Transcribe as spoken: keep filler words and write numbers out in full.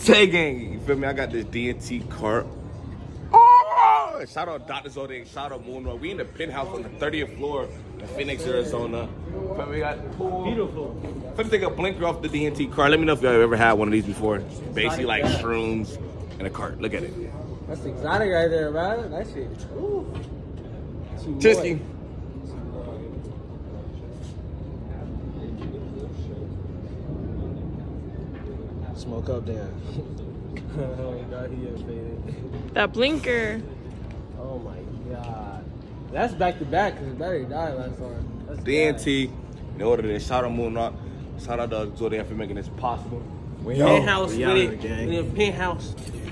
TaeGang, you feel me? I got this D M T cart. Oh, shout out Doctor Zodiac, shout out Moonrock. We in the penthouse on the thirtieth floor in Phoenix, Arizona. But we got pool. Beautiful. Let's take a blinker off the D M T cart. Let me know if y'all ever had one of these before. Basically like shrooms in a cart. Look at it. That's exotic right there, bro. That shit. Ooh. Chisky. Smoke up there. Oh god, he is faded. That blinker. Oh my god. That's back to back because Barry died last time. That's D M T, you know what it is. Shout out Moonrock. Shout out to Zodiac for making this possible. We penthouse with it. We in penthouse.